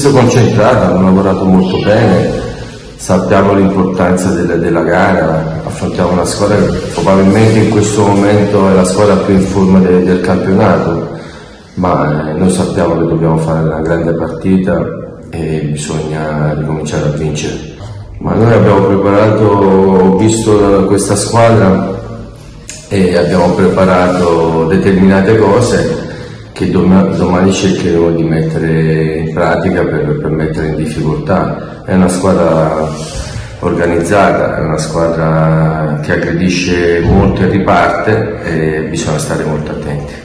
Concentrata, hanno lavorato molto bene, sappiamo l'importanza della gara, affrontiamo una squadra che probabilmente in questo momento è la squadra più in forma del campionato, ma noi sappiamo che dobbiamo fare una grande partita e bisogna ricominciare a vincere. Ma noi abbiamo preparato, ho visto questa squadra e abbiamo preparato determinate cose che domani cercheremo di mettere in pratica per mettere in difficoltà. È una squadra organizzata, è una squadra che aggredisce molto e riparte e bisogna stare molto attenti.